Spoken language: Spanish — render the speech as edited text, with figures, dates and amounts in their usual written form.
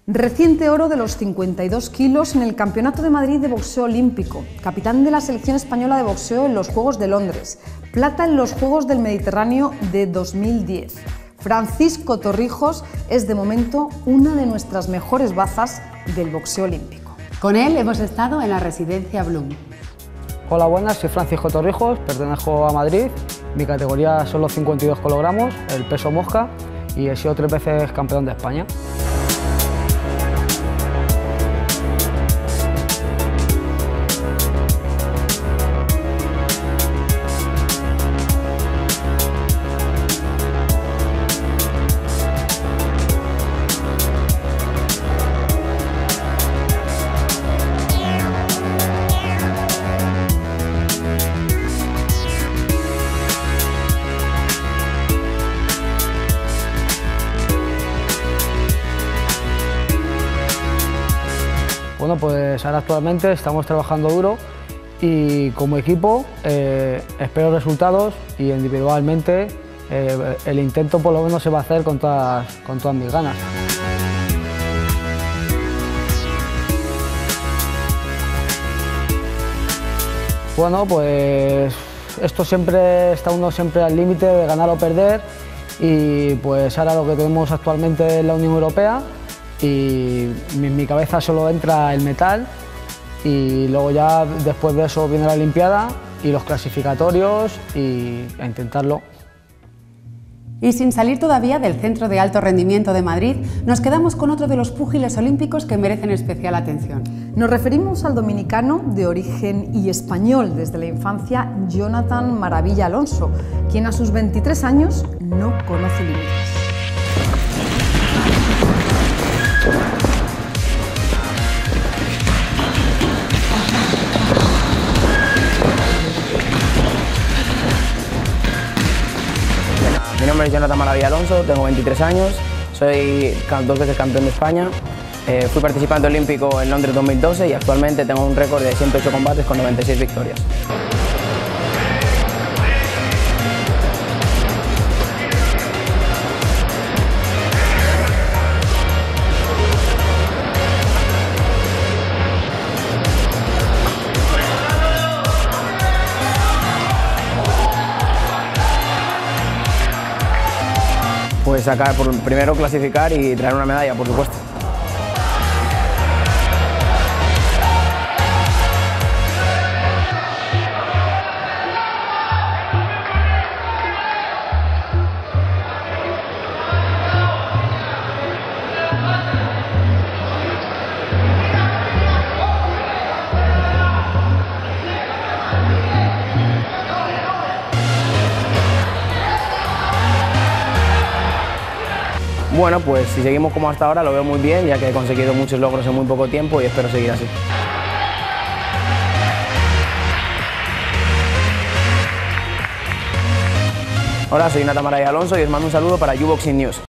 Reciente oro de los 52 kilos en el Campeonato de Madrid de Boxeo Olímpico, capitán de la selección española de boxeo en los Juegos de Londres, plata en los Juegos del Mediterráneo de 2010. Francisco Torrijos es de momento una de nuestras mejores bazas del boxeo olímpico. Con él hemos estado en la residencia Bloom. Hola, buenas, soy Francisco Torrijos, pertenezco a Madrid, mi categoría son los 52 kilogramos, el peso mosca, y he sido 3 veces campeón de España. Bueno, pues ahora actualmente estamos trabajando duro y como equipo espero resultados y individualmente el intento por lo menos se va a hacer con todas mis ganas. Bueno, pues esto siempre está uno siempre al límite de ganar o perder y pues ahora lo que tenemos actualmente es la Unión Europea. Y en mi cabeza solo entra el metal y luego ya después de eso viene la Olimpiada y los clasificatorios y a intentarlo. Y sin salir todavía del Centro de Alto Rendimiento de Madrid, nos quedamos con otro de los púgiles olímpicos que merecen especial atención. Nos referimos al dominicano de origen y español desde la infancia, Jonathan Maravilla Alonso, quien a sus 23 años no conoce límites. Mi nombre es Jonathan Maravilla Alonso, tengo 23 años, soy 2 veces campeón de España, fui participante olímpico en Londres 2012 y actualmente tengo un récord de 108 combates con 96 victorias. Pues primero clasificar y traer una medalla, por supuesto. Bueno, pues si seguimos como hasta ahora lo veo muy bien, ya que he conseguido muchos logros en muy poco tiempo y espero seguir así. Hola, soy Jonathan Maravilla Alonso y os mando un saludo para YouBoxing News.